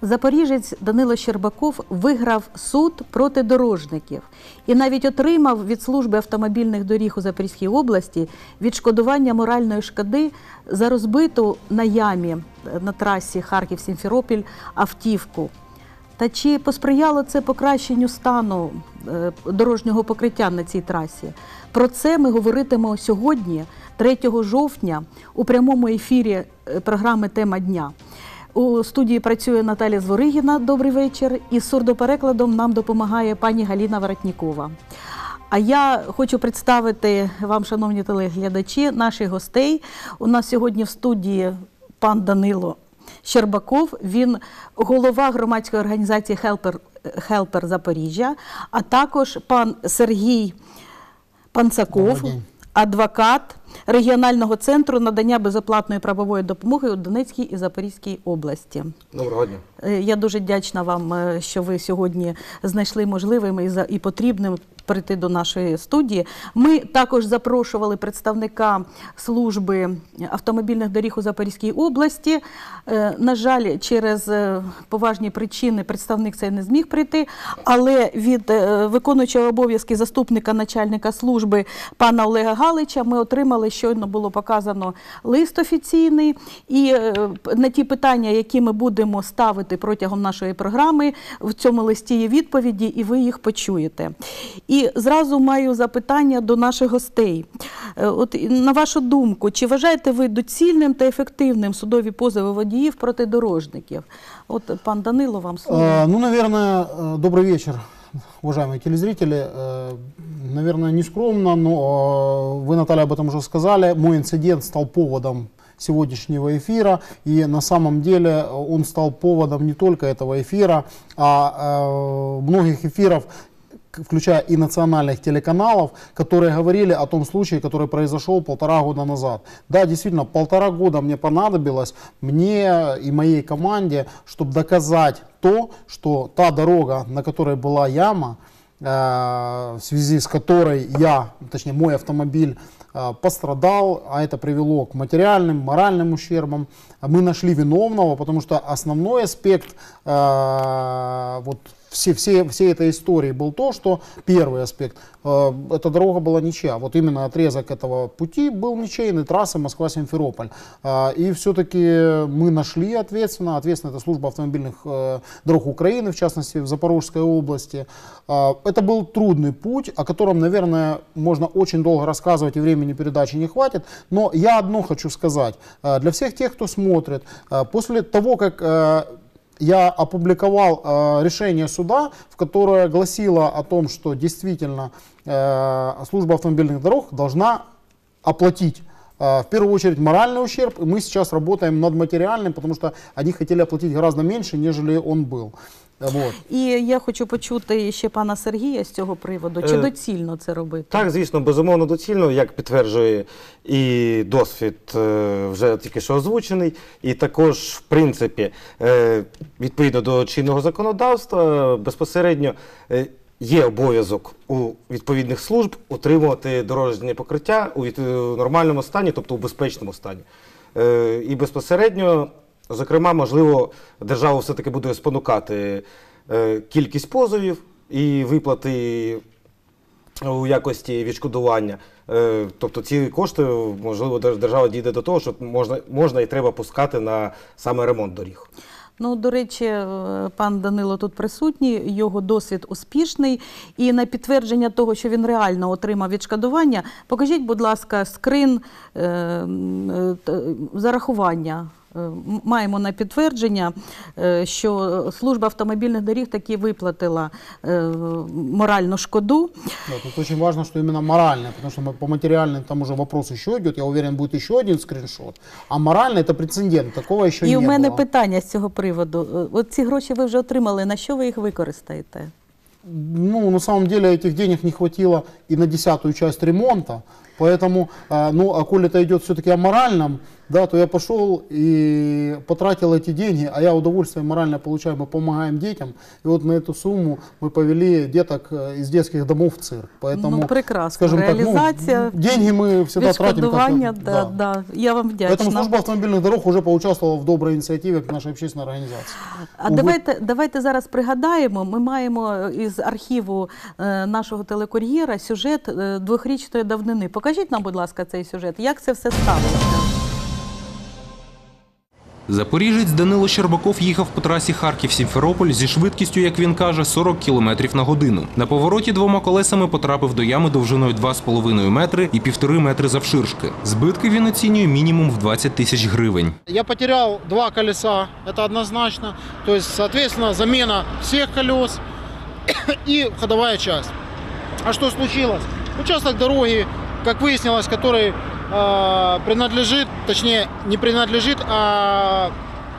Запоріжець Данило Щербаков виграв суд проти дорожників і навіть отримав від служби автомобільних доріг у Запорізькій області відшкодування моральної шкоди за розбиту на ямі на трасі Харків-Сімферополь автівку. Та чи посприяло це покращенню стану дорожнього покриття на цій трасі? Про це ми говоритимемо сьогодні, 3 жовтня, у прямому ефірі програми «Тема дня». У студії працює Наталя Зворигіна, добрий вечір, і з сурдоперекладом нам допомагає пані Галина Воротнікова. А я хочу представити вам, шановні телеглядачі, наших гостей. У нас сьогодні в студії пан Данило Щербаков, він голова громадської організації «Хелпер Запоріжжя», а також пан Сергій Панцаков, адвокат регіонального центру надання безоплатної правової допомоги у Донецькій і Запорізькій області. Доброго дня. Я дуже вдячна вам, що ви сьогодні знайшли можливим і потрібним прийти до нашої студії. Ми також запрошували представника служби автомобільних доріг у Запорізькій області. На жаль, через поважні причини представник цей не зміг прийти, але від виконуючого обов'язки заступника начальника служби пана Олега Галича ми отримали, щойно було показано лист офіційний, і на ті питання, які ми будемо ставити протягом нашої програми, в цьому листі є відповіді, і ви їх почуєте. І зразу маю запитання до наших гостей. От, на вашу думку, чи вважаєте ви доцільним та ефективним судові позови водіїв проти дорожників? От, пан Данило, вам слово. Ну, наверное, добрый вечер, уважаемые телезрители. Наверное, не скромно, но вы, Наталья, об этом уже сказали. Мой инцидент стал поводом сегодняшнего эфира, и на самом деле он стал поводом не только этого эфира, а многих эфиров, включая и национальных телеканалов, которые говорили о том случае, который произошел 1,5 года назад. Да, действительно, 1,5 года мне понадобилось, мне и моей команде, чтобы доказать то, что та дорога, на которой была яма, в связи с которой точнее мой автомобиль пострадал, а это привело к материальным, моральным ущербам. Мы нашли виновного, потому что основной аспект всей этой истории был то, что первый аспект, эта дорога была ничья. Вот именно отрезок этого пути был ничейный, трассы Москва-Симферополь. И все-таки мы нашли ответственно это служба автомобильных дорог Украины, в частности в Запорожской области. Это был трудный путь, о котором, наверное, можно очень долго рассказывать, и времени передачи не хватит. Но я одно хочу сказать. Для всех тех, кто смотрит, после того, как я опубликовал решение суда, в которое гласило о том, что действительно служба автомобильных дорог должна оплатить в первую очередь моральный ущерб, и мы сейчас работаем над материальным, потому что они хотели оплатить гораздо меньше, нежели он был. Вот. І я хочу почути ще пана Сергія з цього приводу. Чи доцільно це робити? Так, звісно, безумовно доцільно, як підтверджує і досвід вже тільки що озвучений, і також, в принципі, відповідно до чинного законодавства, безпосередньо є обов'язок у відповідних служб утримувати дорожнє покриття у нормальному стані, тобто у безпечному стані. І безпосередньо, зокрема, можливо, держава все-таки буде спонукати кількість позовів і виплати у якості відшкодування. Тобто ці кошти, можливо, держава дійде до того, що можна і треба пускати на саме ремонт доріг. Ну, до речі, пан Данило тут присутній, його досвід успішний. І на підтвердження того, що він реально отримав відшкодування, покажіть, будь ласка, скрин зарахування. Маємо на підтвердження, що служба автомобільних доріг таки виплатила моральну шкоду. Да, тут очень важно, что именно моральное, потому что по материальным там уже вопрос еще идет, я уверен, будет еще один скриншот. А моральный это прецедент, такого еще не было. І у мене питання з цього приводу. От ці гроші ви вже отримали, на що ви їх використаєте? Ну, на самом деле этих денег не хватило и на 10-ю часть ремонта, Поэтому, ну, а коли это идет все-таки о моральном, да, то я пошел и потратил эти деньги, а я удовольствие моральное получаю, мы помогаем детям. И вот на эту сумму мы повели деток из детских домов в цирк. Поэтому, Ну, прекрасно. скажем так, Реализация, ну, деньги мы всегда тратим. відшкодування, да. Я вам вдячна. Поэтому служба автомобильных дорог уже поучаствовала в доброй инициативе нашей общественной организации. А давайте зараз пригадаємо, ми маємо із архіву нашого телекур'єра сюжет 2-річної давнини. Покажіть нам, будь ласка, цей сюжет. Як це все сталося? Запоріжець Данило Щербаков їхав по трасі Харків-Сімферополь зі швидкістю, як він каже, 40 км на годину. На повороті двома колесами потрапив до ями довжиною 2,5 метри і 1,5 метри завширшки. Збитки він оцінює мінімум в 20 тисяч гривень. Я потерял 2 колеса, это однозначно. То есть, соответственно, замена всех колес и ходовая часть. А что случилось? Участок дороги, как выяснилось, который принадлежит, точнее не принадлежит, а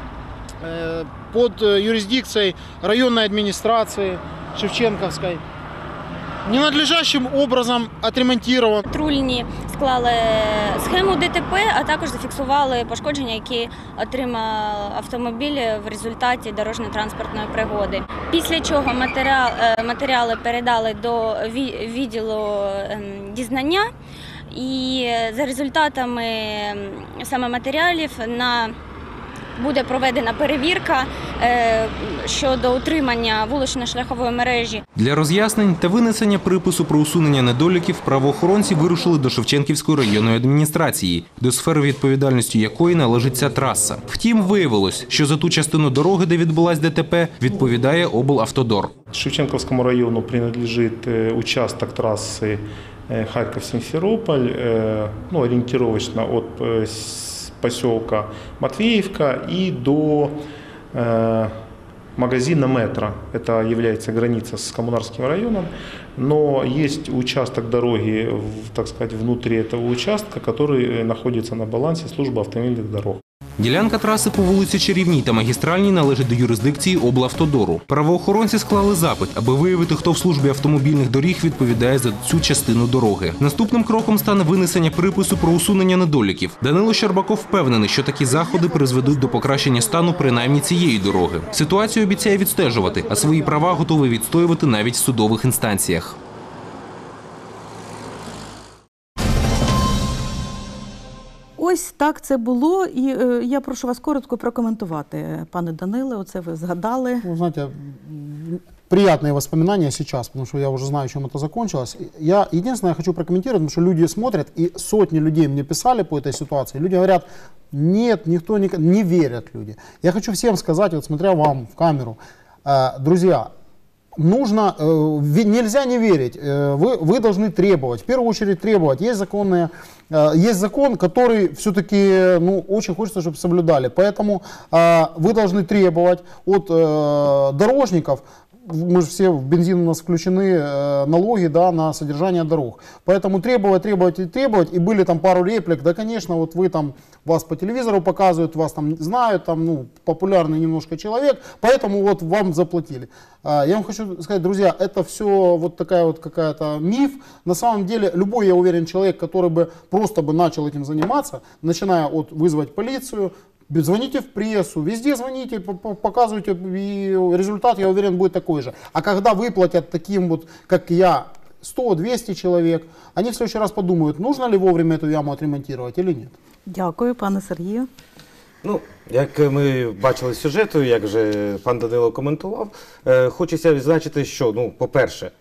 под юрисдикцией районной администрации Шевченковской, ненадлежащим образом отремонтирован. Патрульні склали схему ДТП, а також зафіксували пошкодження, які отримав автомобіль в результаті дорожньо-транспортної пригоди. Після чого матеріали передали до відділу дізнання. І за результатами саме матеріалів буде проведена перевірка щодо утримання вулично-шляхової мережі. Для роз'яснень та винесення припису про усунення недоліків правоохоронці вирушили до Шевченківської районної адміністрації, до сфери відповідальності якої належить ця траса. Втім, виявилось, що за ту частину дороги, де відбулась ДТП, відповідає облавтодор. Шевченковскому району принадлежит участок трассы Харьков-Симферополь, ну, ориентировочно от поселка Матвеевка и до магазина «Метро». Это является граница с Коммунарским районом, но есть участок дороги, так сказать, внутри этого участка, который находится на балансе службы автомобильных дорог. Ділянка траси по вулиці Чарівній та Магістральній належить до юрисдикції облавтодору. Правоохоронці склали запит, аби виявити, хто в службі автомобільних доріг відповідає за цю частину дороги. Наступним кроком стане винесення припису про усунення недоліків. Данило Щербаков впевнений, що такі заходи призведуть до покращення стану принаймні цієї дороги. Ситуацію обіцяє відстежувати, а свої права готовий відстоювати навіть в судових інстанціях. Ось так це було, і я прошу вас коротко прокоментувати, пане Даниле, оце ви згадали. Ну, знаете, приятные воспоминания сейчас, потому что я уже знаю, чем это закончилось. Единственное, я хочу прокомментировать, потому что люди смотрят, и сотни людей мне писали по этой ситуации. Люди говорят, нет, никто не верят люди. Я хочу всем сказать, вот смотря вам в камеру, друзья, нельзя не верить, вы должны требовать, в первую очередь требовать. Есть закон, который все-таки, ну, очень хочется, чтобы соблюдали. Поэтому вы должны требовать от дорожников. Мы же все, в бензин у нас включены налоги, да, на содержание дорог. Поэтому требовать. И были там пару реплик, да, конечно, вот вы там, вас по телевизору показывают, вас там знают, там, ну, популярный немножко человек, поэтому вот вам заплатили. Я вам хочу сказать, друзья, это все вот такая вот какая-то миф. На самом деле, любой, я уверен, человек, который бы просто бы начал этим заниматься, начиная от вызвать полицию, звоните в прессу, везде звоните, показывайте, и результат, я уверен, будет такой же. А когда выплатят таким вот, как я, 100-200 человек, они в следующий раз подумают, нужно ли вовремя эту яму отремонтировать или нет. Дякую, пане Сергію. Ну, як ми бачили з сюжету, як вже пан Данило коментував, хочеться відзначити, що, ну, по-перше,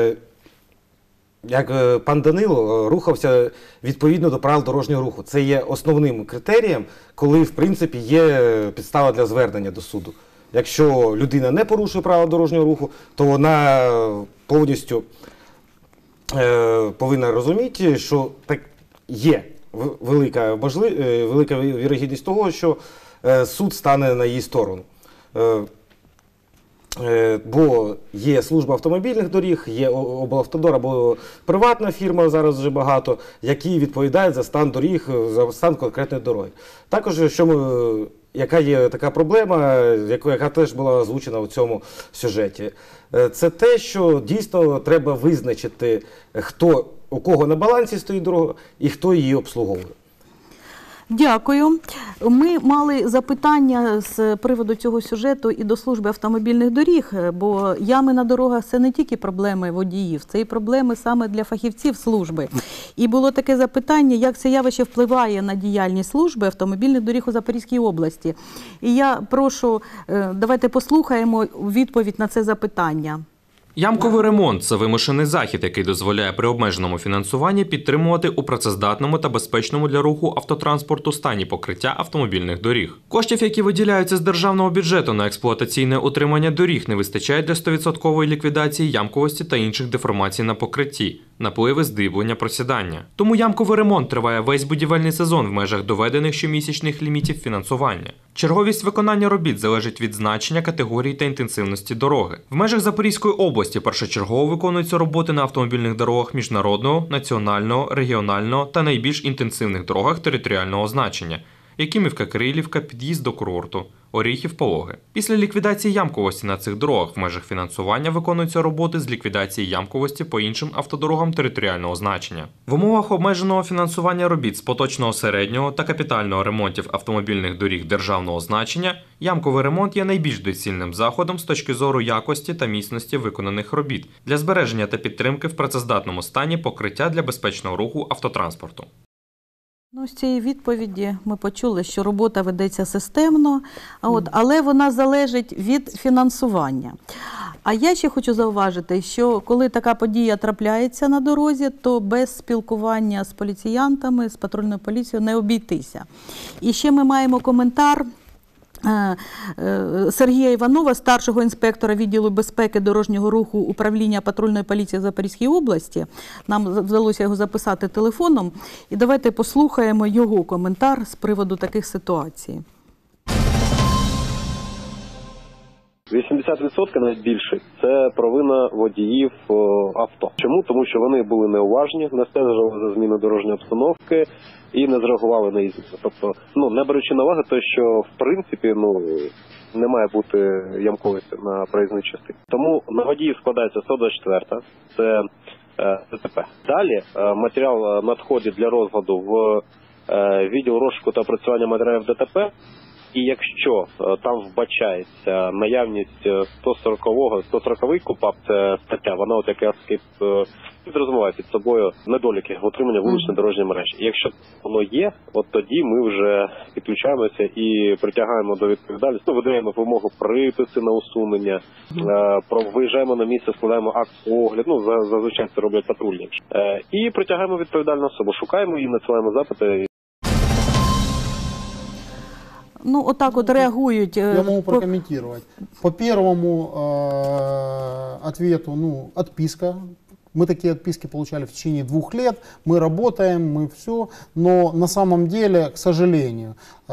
як пан Данило рухався відповідно до правил дорожнього руху. Це є основним критерієм, коли, в принципі, є підстава для звернення до суду. Якщо людина не порушує правила дорожнього руху, то вона повністю повинна розуміти, що так є велика вірогідність того, що суд стане на її сторону. Бо є служба автомобільних доріг, є облавтодор або приватна фірма, зараз вже багато, які відповідають за стан доріг, за стан конкретної дороги. Також, що ми яка є така проблема, яка теж була озвучена в цьому сюжеті. Це те, що дійсно треба визначити, у кого на балансі стоїть дорога і хто її обслуговує. Дякую. Ми мали запитання з приводу цього сюжету і до служби автомобільних доріг, бо ями на дорогах – це не тільки проблеми водіїв, це і проблеми саме для фахівців служби. І було таке запитання, як це явище впливає на діяльність служби автомобільних доріг у Запорізькій області. І я прошу, давайте послухаємо відповідь на це запитання. Ямковий ремонт – це вимушений захід, який дозволяє при обмеженому фінансуванні підтримувати у працездатному та безпечному для руху автотранспорту стані покриття автомобільних доріг. Коштів, які виділяються з державного бюджету на експлуатаційне утримання доріг, не вистачає для 100% ліквідації ямковості та інших деформацій на покритті, напливи, здиблення, просідання. Тому ямковий ремонт триває весь будівельний сезон в межах доведених щомісячних лімітів фінансування. Черговість виконання робіт залежить від значення, категорії та інтенсивності дороги. В межах Запорізької області першочергово виконуються роботи на автомобільних дорогах міжнародного, національного, регіонального та найбільш інтенсивних дорогах територіального значення – Якимівка-Кирилівка, під'їзд до курорту, Оріхів-Пологи. Після ліквідації ямковості на цих дорогах в межах фінансування виконуються роботи з ліквідації ямковості по іншим автодорогам територіального значення. В умовах обмеженого фінансування робіт з поточного середнього та капітального ремонтів автомобільних доріг державного значення ямковий ремонт є найбільш доцільним заходом з точки зору якості та міцності виконаних робіт для збереження та підтримки в працездатному стані покриття для безпечного руху автотранспорту. З цієї відповіді ми почули, що робота ведеться системно, але вона залежить від фінансування. А я ще хочу зауважити, що коли така подія трапляється на дорозі, то без спілкування з поліціянтами, з патрульною поліцією не обійтися. І ще ми маємо коментар Сергія Іванова, старшого інспектора відділу безпеки дорожнього руху управління патрульної поліції Запорізької області. Нам вдалося його записати телефоном. І давайте послухаємо його коментар з приводу таких ситуацій. 80%, навіть більше, це провина водіїв авто. Чому? Тому що вони були неуважні, не стежили за зміну дорожньої обстановки і не зреагували на їзду. Тобто, не беручи на увагу те, що в принципі, не має бути ямковості на проїзній частині. Тому на водіїв складається 124, це ДТП. Далі матеріал надходить для розгляду в відділ розшуку та опрацювання матеріалів ДТП. І якщо там вбачається наявність 140-й КУпАП, це стаття, вона якраз підрозуміває під собою недоліки в утриманні вуличної дорожньої мережі. І якщо воно є, тоді ми вже підключаємося і притягаємо до відповідальності, видаємо вимогу приписи на усунення, виїжджаємо на місце, складаємо акт огляду, зазвичай це роблять патрульні, і притягаємо відповідальну особу, шукаємо її, надсилаємо запити. Отак реагують. Я могу прокомментировать. По первому ответу, отписка. Мы такие отписки получали в течение 2 лет. Мы работаем, мы все. Но на самом деле, к сожалению,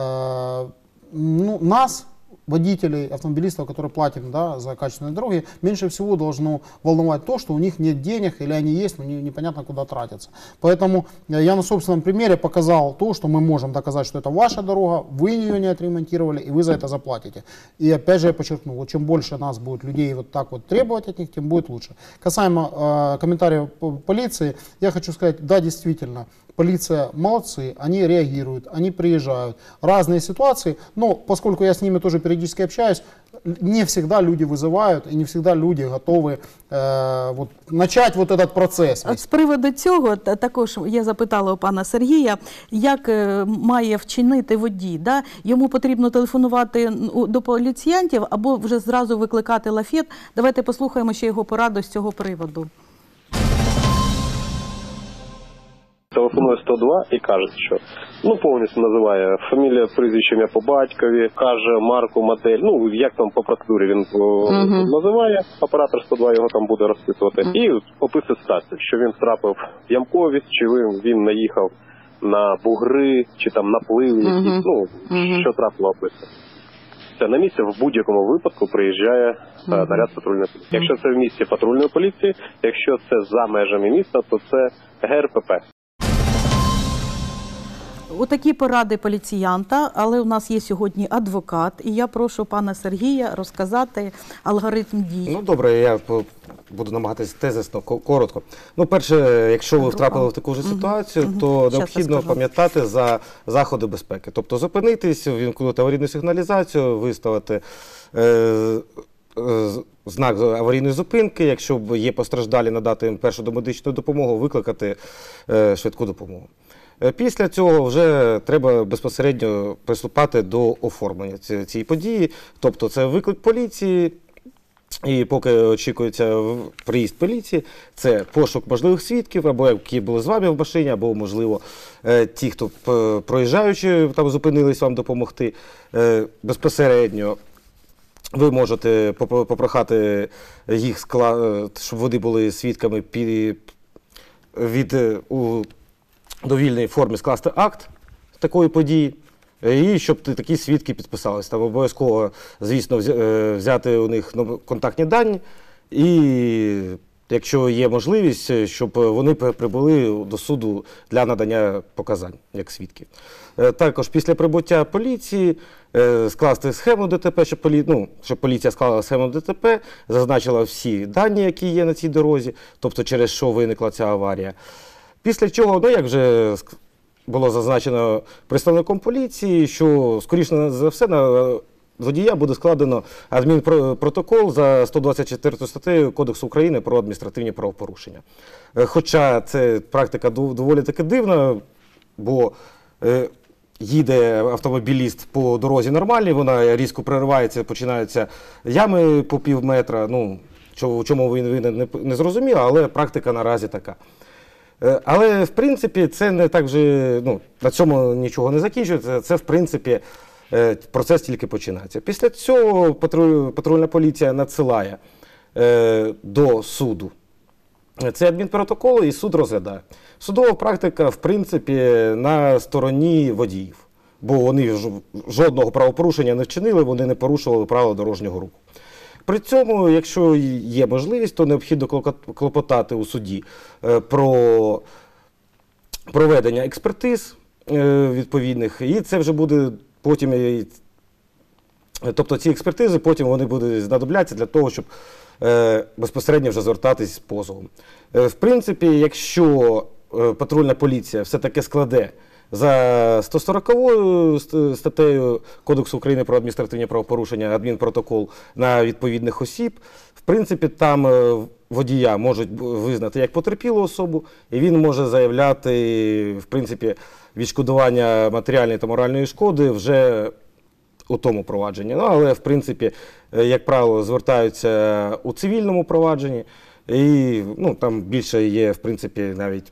нас, водителей, автомобилистов, которые платим за качественные дороги, меньше всего должно волновать то, что у них нет денег или они есть, но непонятно куда тратятся. Поэтому я на собственном примере показал то, что мы можем доказать, что это ваша дорога, вы ее не отремонтировали и вы за это заплатите. И опять же я подчеркну, чем больше нас будет людей так требовать от них, тем будет лучше. Касаемо комментариев полиции, я хочу сказать, да, действительно, полиция молодцы, они реагируют, они приезжают. Разные ситуации, но поскольку я с ними тоже периодически общаюсь, не всегда люди вызывают и не всегда люди готовы начать этот процесс. З приводу цього також я запитала у пана Сергія, як має вчинити водій. Йому потрібно телефонувати до поліціянтів або вже зразу викликати лафет. Давайте послухаємо ще його пораду з цього приводу. Телефонує 102 і каже, що повністю називає фамілія, прізвище, ім'я по батькові, каже марку, модель, як там по процедурі він називає, оператор 102 його там буде розписувати. І описує ситуацію, що він втрапив в ямковість, чи він наїхав на бугри, чи там наплив, що трапило описує. Це на місце в будь-якому випадку приїжджає наряд патрульної поліції. Якщо це в місті патрульної поліції, якщо це за межами міста, то це ГРПП. отакі поради поліціянта, але у нас є сьогодні адвокат, і я прошу пана Сергія розказати алгоритм дій. Ну, добре, я буду намагатися тезисно, коротко. Ну, перше, якщо ви втрапили в таку ж ситуацію, то необхідно пам'ятати за заходи безпеки. Тобто зупинитись, ввімкнути аварійну сигналізацію, виставити знак аварійної зупинки, якщо є постраждалі, надати їм першу домедичну допомогу, викликати швидку допомогу. Після цього вже треба безпосередньо приступати до оформлення цієї події, тобто це виклик поліції, і поки очікується приїзд поліції, це пошук можливих свідків, або які були з вами в машині, або, можливо, ті, хто проїжджаючи, там зупинились вам допомогти. Безпосередньо ви можете попрохати їх, щоб вони були свідками у довільній формі скласти акт такої події, і щоб такі свідки підписалися. Там обов'язково, звісно, взяти у них контактні дані, і якщо є можливість, щоб вони прибули до суду для надання показань як свідки. Також після прибуття поліції скласти схему ДТП, щоб поліція склала схему ДТП, зазначила всі дані, які є на цій дорозі, тобто через що виникла ця аварія. Після чого, як вже було зазначено представником поліції, що, скоріше за все, на водія буде складено адмінпротокол за 124 статтею Кодексу України про адміністративні правопорушення. Хоча це практика доволі таки дивна, бо їде автомобіліст по дорозі нормальній, вона різко переривається, починаються ями по пів метра. Чому він не зрозумів, але практика наразі така. Але, в принципі, це не так вже, на цьому нічого не закінчується, це, в принципі, процес тільки починається. Після цього патрульна поліція надсилає до суду цей адмінпротокол, і суд розглядає. Судова практика, в принципі, на стороні водіїв, бо вони жодного правопорушення не вчинили, вони не порушували правила дорожнього руху. При цьому, якщо є можливість, то необхідно клопотати у суді про проведення експертиз відповідних, і це вже буде потім, тобто ці експертизи потім вони будуть знадобляться для того, щоб безпосередньо вже звертатись з позовом. В принципі, якщо патрульна поліція все-таки складе за 140 статтею Кодексу України про адміністративні правопорушення адмінпротокол на відповідних осіб, в принципі, там водія можуть визнати як потерпілу особу, і він може заявляти, в принципі, відшкодування матеріальної та моральної шкоди вже у тому провадженні. Але, в принципі, як правило, звертаються у цивільному провадженні, і там більше є, в принципі, навіть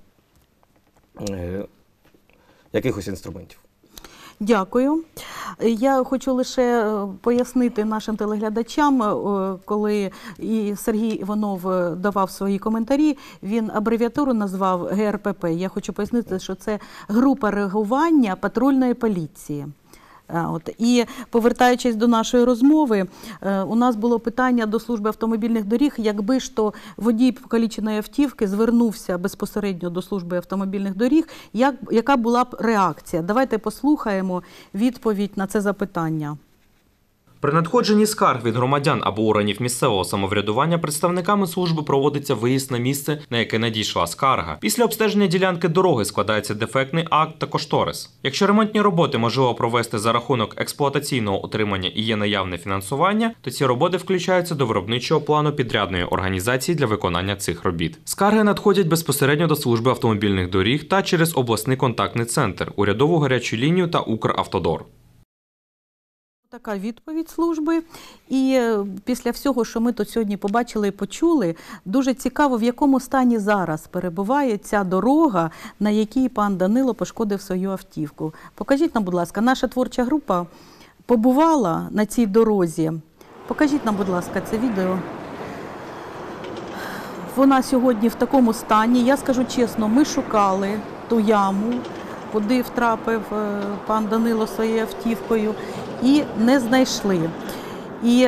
якихось інструментів. Дякую. Я хочу лише пояснити нашим телеглядачам, коли і Сергій Іванов давав свої коментарі, він абревіатуру назвав ГРПП. Я хочу пояснити, що це група реагування патрульної поліції. І повертаючись до нашої розмови, у нас було питання до служби автомобільних доріг, якби ж то водій покаліченої автівки звернувся безпосередньо до служби автомобільних доріг, яка була б реакція? Давайте послухаємо відповідь на це запитання. При надходженні скарг від громадян або органів місцевого самоврядування представниками служби проводиться виїзд на місце, на яке надійшла скарга. Після обстеження ділянки дороги складається дефектний акт та кошторис. Якщо ремонтні роботи можливо провести за рахунок експлуатаційного утримання і є наявне фінансування, то ці роботи включаються до виробничого плану підрядної організації для виконання цих робіт. Скарги надходять безпосередньо до служби автомобільних доріг та через обласний контактний центр, урядову гарячу лінію та Укравтодор. Така відповідь служби. І після всього, що ми тут сьогодні побачили і почули, дуже цікаво, в якому стані зараз перебуває ця дорога, на якій пан Данило пошкодив свою автівку. Покажіть нам, будь ласка, наша творча група побувала на цій дорозі. Покажіть нам, будь ласка, це відео. Вона сьогодні в такому стані. Я скажу чесно, ми шукали ту яму, куди втрапив пан Данило своєю автівкою, і не знайшли. І,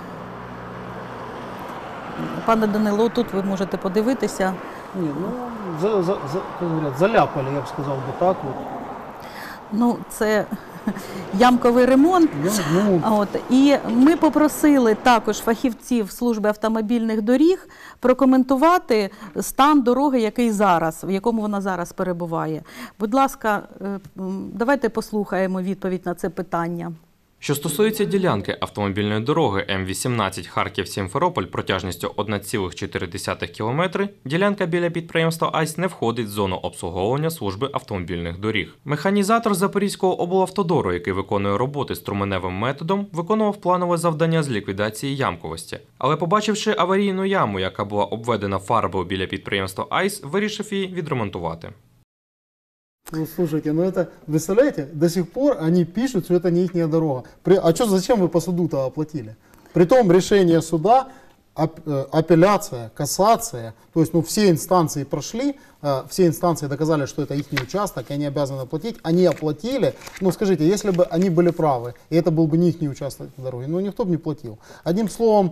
пане Данило, тут ви можете подивитися. Ні, как говорят, заляпали, я б сказав би так. Ну, це ямковий ремонт. От. І ми попросили також фахівців служби автомобільних доріг прокоментувати стан дороги, який зараз, в якому вона зараз перебуває. Будь ласка, давайте послухаємо відповідь на це питання. Що стосується ділянки автомобільної дороги М-18 Харків-Сімферополь протяжністю 1,4 км, ділянка біля підприємства АЙС не входить в зону обслуговування служби автомобільних доріг. Механізатор Запорізького облавтодору, який виконує роботи струменевим методом, виконував планове завдання з ліквідації ямковості. Але побачивши аварійну яму, яка була обведена фарбою біля підприємства АЙС, вирішив її відремонтувати. Ну, слушайте, ну это, представляете, до сих пор они пишут, что это не их дорога. А что, зачем вы по суду-то оплатили? Притом решение суда, апелляция, кассация, то есть, ну, все инстанции прошли, все инстанции доказали, что это их участок, и они обязаны оплатить, они оплатили. Ну, скажите, если бы они были правы, и это был бы не их участок дороги, ну, никто бы не платил. Одним словом,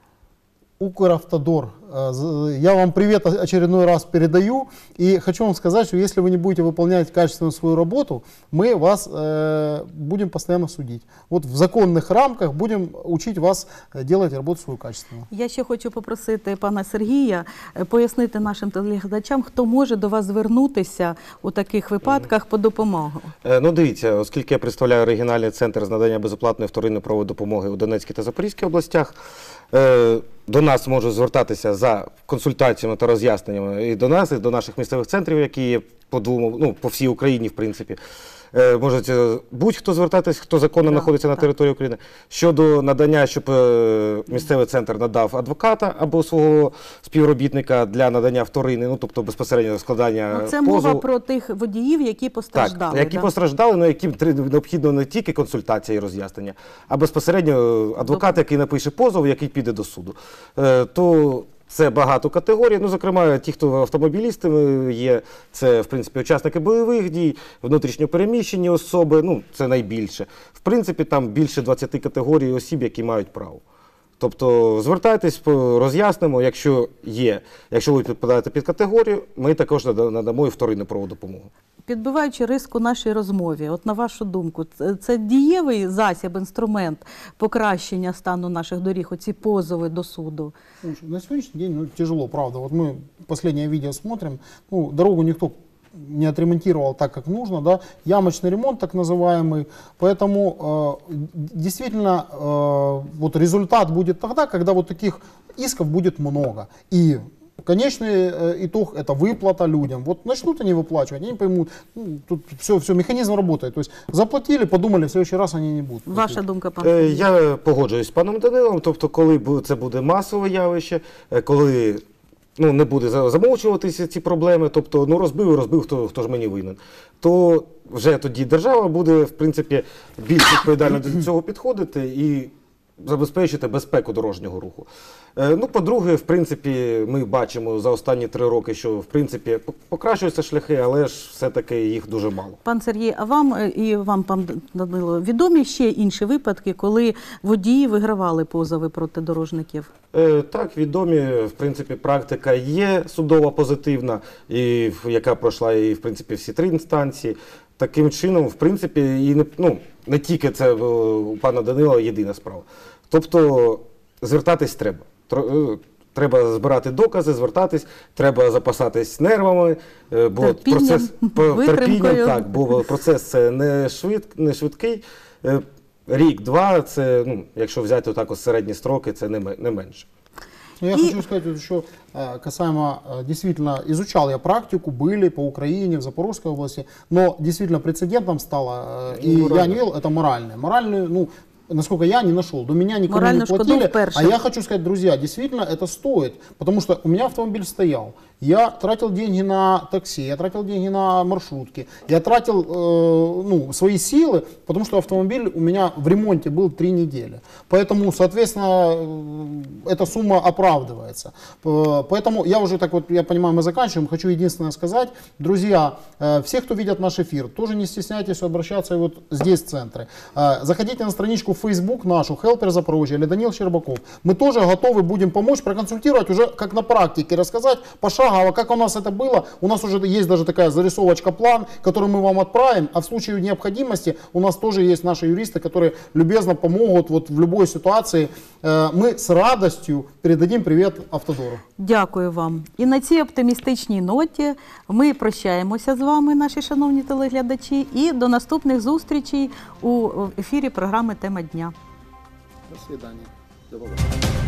Укравтодор, я вам привет очередной раз передаю, и хочу вам сказать, что если вы не будете выполнять качественно свою работу, мы вас будем постоянно судить. Вот в законных рамках будем учить вас делать работу свою качественно. Я ще хочу попросити пана Сергія пояснити нашим телеглядачам, хто може до вас звернутися у таких випадках по допомогу. Ну, дивіться, оскільки я представляю регіональний центр з надання безоплатної вторинної правової допомоги у Донецькій та Запорізькій областях, до нас можуть звертатися за консультаціями та роз'ясненнями і до нас, і до наших місцевих центрів, які є по всій Україні, в принципі. Можуть будь-хто звертатись, хто законно знаходиться на території України. Щодо надання, щоб місцевий центр надав адвоката або свого співробітника для надання вторини, ну, тобто безпосередньо складання Це позову. мова про тих водіїв, які постраждали. Так, які постраждали, але яким необхідно не тільки консультація і роз'яснення, а безпосередньо адвокат, який напише позов, який піде до суду. То це багато категорій, ну, зокрема, ті, хто автомобілістами є, це, в принципі, учасники бойових дій, внутрішньо переміщені особи, ну, це найбільше. В принципі, там більше 20 категорій осіб, які мають право. Тобто, звертайтесь, роз'яснимо, якщо ви підпадаєте під категорію, ми також надамо і вторинну правову допомогу. Підбиваючи риску нашій розмові, от на вашу думку, це дієвий засіб, інструмент покращення стану наших доріг, оці позови до суду? На сегодняшний день тяжело, правда. Вот мы последнее видео смотрим, дорогу никто не отремонтировал так, как нужно, да, ямочный ремонт так называемый, поэтому действительно вот результат будет тогда, когда вот таких исков будет много. И конечный итог – это выплата людям. Вот начнут они выплачивать, они поймут, тут все, механизм работает. То есть заплатили, подумали, в следующий раз они не будут. Ваша думка, пан Сергій? Я погоджуюсь з паном Данилом, тобто коли це буде масове явище, коли не буде замовчуватися ці проблеми, тобто розбив, хто ж мені винен, то вже тоді держава буде, в принципі, більш відповідально до цього підходити і забезпечити безпеку дорожнього руху. По-друге, в принципі, ми бачимо за останні 3 роки, що, в принципі, покращуються шляхи, але ж все-таки їх дуже мало. Пан Сергій, а вам, пан Данило, відомі ще інші випадки, коли водії вигравали позови проти дорожників? Так, відомі, в принципі, практика є судова позитивна, яка пройшла і, в принципі, всі 3 інстанції. Таким чином, в принципі, і не тільки це у пана Данила єдина справа. Тобто, звертатись треба. Треба збирати докази, звертатись, треба запасатись нервами, бо терпінням, бо процес це не швидкий. Рік-два, це, якщо взяти отак середні строки, це не менше. Я хочу сказать еще касаемо, действительно, изучал я практику, были по Украине, в Запорожской области, но действительно прецедентом стало, и я не видел, это моральный, насколько я не нашел, до меня никому не платили, а я хочу сказать, друзья, действительно это стоит, потому что у меня автомобиль стоял, я тратил деньги на такси, я тратил деньги на маршрутки, я тратил свои силы, потому что автомобиль у меня в ремонте был 3 недели, поэтому, соответственно, эта сумма оправдывается, поэтому я уже так вот, я понимаю, мы заканчиваем, хочу единственное сказать, друзья, все, кто видят наш эфир, тоже не стесняйтесь обращаться вот здесь в центры, заходите на страничку в Facebook нашу Helper Запорожье или Данил Щербаков. Мы тоже готовы будем помочь, проконсультировать, уже как на практике рассказать пошагово, как у нас это было. У нас уже есть даже такая зарисовочка, план, который мы вам отправим, а в случае необходимости у нас тоже есть наши юристы, которые любезно помогут вот в любой ситуации. Мы с радостью передадим привет Автодору. Дякую вам. І на цій оптимістичній ноті ми прощаємося з вами, наші шановні телеглядачі, і до наступних зустрічей у ефірі програми «Тема дня». До свидания. До побачення.